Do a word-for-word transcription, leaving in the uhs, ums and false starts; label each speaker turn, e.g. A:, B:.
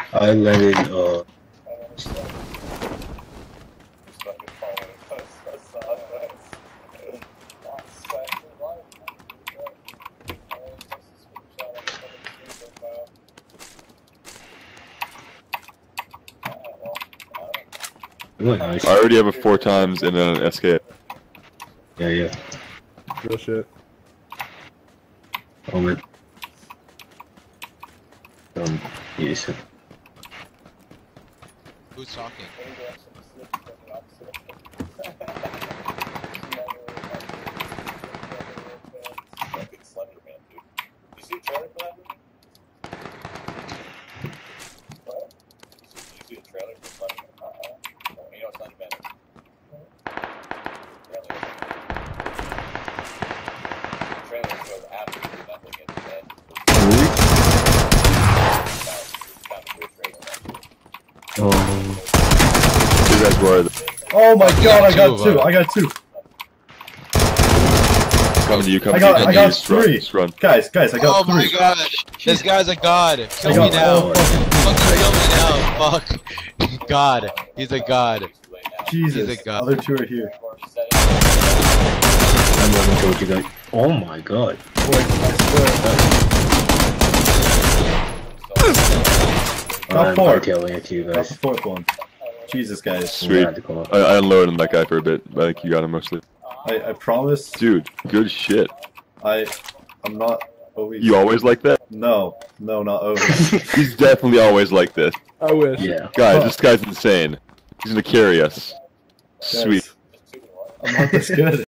A: I landed, uh... Nice.
B: I already have it four times and then an S K.
A: Yeah, yeah.
C: Real shit.
A: Oh, man. Um, yes.
D: Who's talking?
A: Oh.
B: You guys were
C: Oh my god, I got two. I got two.
B: coming to you, coming
C: I got,
B: to you.
C: I got
B: Just run,
C: three.
B: just run.
C: Guys, guys, I got
D: Oh
C: three.
D: my god! This guy's a god! Kill
C: I
D: me
C: got
D: now!
C: all fucking-
D: Fucking kill me now! Fuck! God! He's a god!
C: Jesus,
D: He's a god.
C: other two are here.
A: I'm running towards you guys. Oh my god.
C: Got
A: I'm
C: four.
A: killing it to you
C: Got
A: guys.
C: the fourth one. Jesus, guys.
B: Sweet. I, I unloaded on that guy for a bit. I think you got him mostly.
C: I, I promise.
B: Dude, good shit.
C: I, I'm not always.
B: You always like that?
C: No, no, not always.
B: He's definitely always like this.
C: I wish.
A: Yeah.
B: Guys, this guy's insane. He's gonna carry us.
C: Guys,
B: Sweet.
C: I'm not this good.